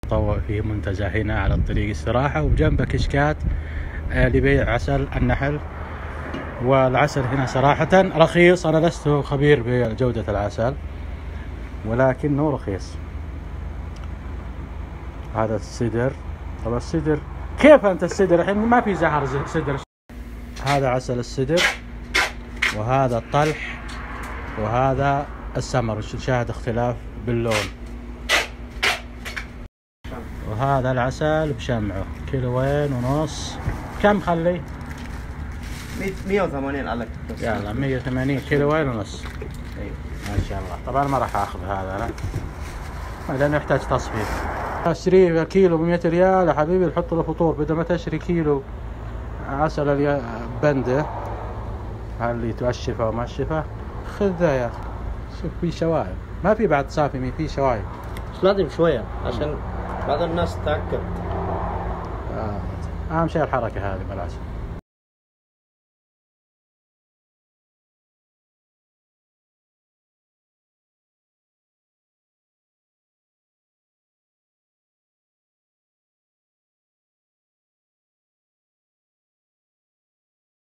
طوع في منتزه هنا على الطريق استراحة، وبجنبه كشكات لبيع عسل النحل. والعسل هنا صراحة رخيص، أنا لست خبير بجودة العسل ولكنه رخيص. هذا السدر، طبعا السدر كيف أنت السدر الحين ما في زهر سدر. هذا عسل السدر، وهذا الطلح، وهذا السمر، شاهد اختلاف باللون. وهذا العسل بشمعه 1.5 كيلو. كم خلي؟ 180 على يلا 180 1.5 كيلو. ايوه ما شاء الله. طبعا ما راح اخذ هذا لا، لانه يحتاج تصفيف. اشتريه كيلو ب100 ريال يا حبيبي، نحط له فطور بدل ما تشتري كيلو عسل بنده اللي تؤشفه وما شفه. خذ ذا يا اخي، شوف في شوائب، ما في بعد صافي، في شوائب. بس لازم شويه عشان بعض الناس تتاكد. اهم شيء الحركه هذه بالعسل.